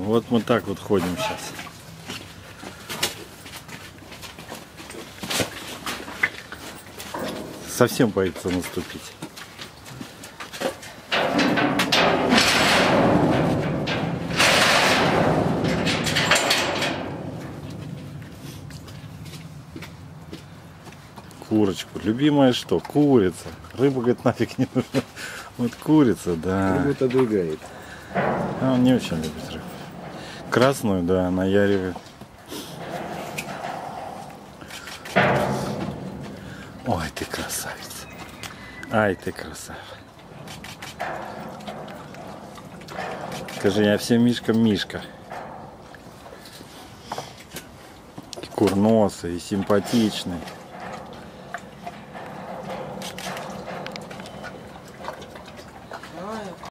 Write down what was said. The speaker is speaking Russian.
Вот мы так вот ходим сейчас. Совсем боится наступить. Курочку. Любимая что? Курица. Рыба, говорит, нафиг не нужна. Вот курица, да. Рыбу отодвигает. А он не очень любит рыбу. Красную, да, наяривает. Ой, ты красавица. Ай, ты красавица. Скажи, я всем мишкам Мишка. И курносый, и симпатичный.